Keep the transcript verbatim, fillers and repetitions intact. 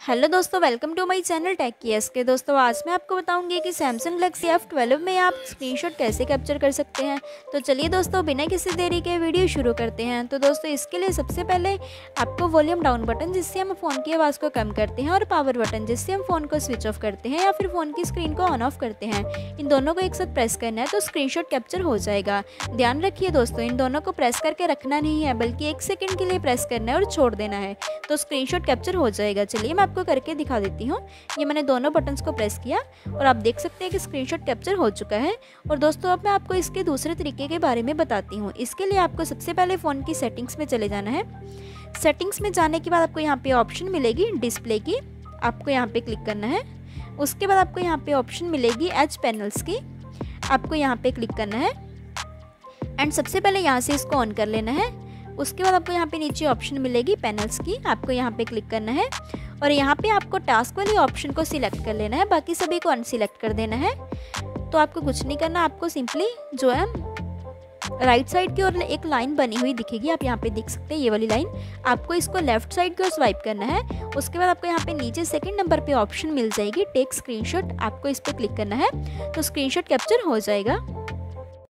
Hello दोस्तों, welcome to my channel tech कियस के। दोस्तों आज मैं आपको बताऊंगी कि सैमसंग गैलेक्सी एफ ट्वेल्व में आप स्क्रीनशॉट कैसे कैप्चर कर सकते हैं। तो चलिए दोस्तों, बिना किसी देरी के वीडियो शुरू करते हैं। तो दोस्तों इसके लिए सबसे पहले आपको वॉल्यूम डाउन बटन जिससे हम फ़ोन की आवाज़ को कम करते हैं और पावर बटन जिससे हम फ़ोन को स्विच ऑफ करते हैं या फिर फ़ोन की स्क्रीन को ऑन ऑफ करते हैं, इन दोनों को एक साथ प्रेस करना है तो स्क्रीनशॉट कैप्चर हो जाएगा। ध्यान रखिए दोस्तों, इन दोनों को प्रेस करके रखना नहीं है बल्कि एक सेकेंड के लिए प्रेस करना है और छोड़ देना है तो स्क्रीनशॉट कैप्चर हो जाएगा। चलिए मैं आपको करके दिखा देती हूँ। ये मैंने दोनों बटन्स को प्रेस किया और आप देख सकते हैं कि स्क्रीनशॉट कैप्चर हो चुका है। और दोस्तों अब मैं आपको इसके दूसरे तरीके के बारे में बताती हूँ। इसके लिए आपको सबसे पहले फ़ोन की सेटिंग्स में चले जाना है। सेटिंग्स में जाने के बाद आपको यहाँ पे ऑप्शन मिलेगी डिस्प्ले की, आपको यहाँ पे क्लिक करना है। उसके बाद आपको यहाँ पे ऑप्शन मिलेगी एज पैनल्स की, आपको यहाँ पे क्लिक करना है एंड सबसे पहले यहाँ से इसको ऑन कर लेना है। उसके बाद आपको यहाँ पे नीचे ऑप्शन मिलेगी पैनल्स की, आपको यहाँ पे क्लिक करना है और यहाँ पे आपको टास्क वाली ऑप्शन को सिलेक्ट कर लेना है, बाकी सभी को अनसिलेक्ट कर देना है। तो आपको कुछ नहीं करना, आपको सिंपली जो है राइट साइड की ओर एक लाइन बनी हुई दिखेगी, आप यहाँ पे देख सकते हैं ये वाली लाइन, आपको इसको लेफ्ट साइड की ओर स्वाइप करना है। उसके बाद आपको यहाँ पे नीचे सेकंड नंबर पे ऑप्शन मिल जाएगी टेक स्क्रीनशॉट, आपको इस पर क्लिक करना है तो स्क्रीनशॉट कैप्चर हो जाएगा।